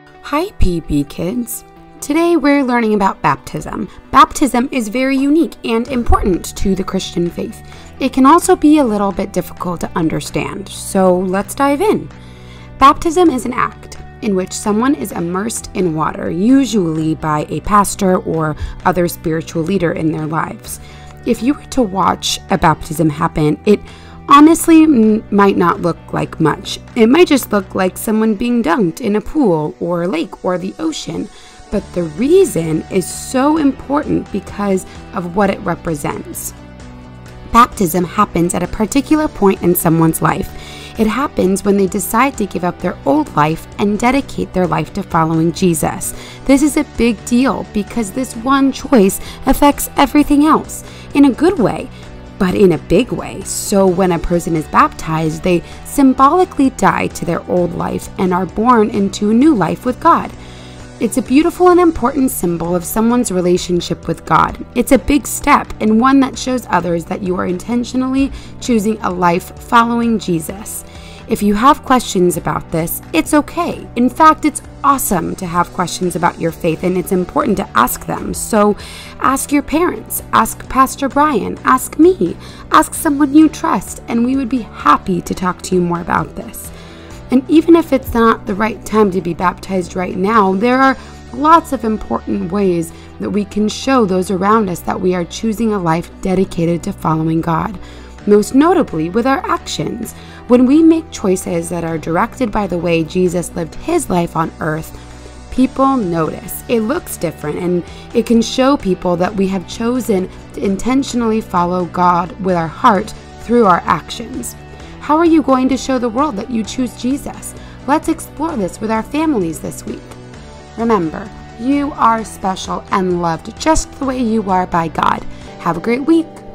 Hi PB kids! Today we're learning about baptism. Baptism is very unique and important to the Christian faith. It can also be a little bit difficult to understand, so let's dive in. Baptism is an act in which someone is immersed in water, usually by a pastor or other spiritual leader in their lives. If you were to watch a baptism happen, it honestly might not look like much. It might just look like someone being dunked in a pool or a lake or the ocean. But the reason is so important because of what it represents. Baptism happens at a particular point in someone's life. It happens when they decide to give up their old life and dedicate their life to following Jesus. This is a big deal because this one choice affects everything else in a good way, but in a big way. So when a person is baptized, they symbolically die to their old life and are born into a new life with God. It's a beautiful and important symbol of someone's relationship with God. It's a big step and one that shows others that you are intentionally choosing a life following Jesus. If you have questions about this, it's okay. In fact, it's awesome to have questions about your faith, and it's important to ask them. So ask your parents, ask Pastor Brian, ask me, ask someone you trust, and we would be happy to talk to you more about this. And even if it's not the right time to be baptized right now, there are lots of important ways that we can show those around us that we are choosing a life dedicated to following God. Most notably with our actions. When we make choices that are directed by the way Jesus lived his life on earth, people notice. It looks different, and it can show people that we have chosen to intentionally follow God with our heart through our actions. How are you going to show the world that you choose Jesus? Let's explore this with our families this week. Remember, you are special and loved just the way you are by God. Have a great week.